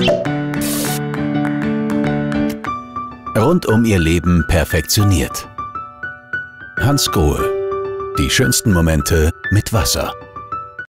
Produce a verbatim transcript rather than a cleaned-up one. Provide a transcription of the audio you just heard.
Rund um ihr Leben perfektioniert. Hans Grohe. Die schönsten Momente mit Wasser.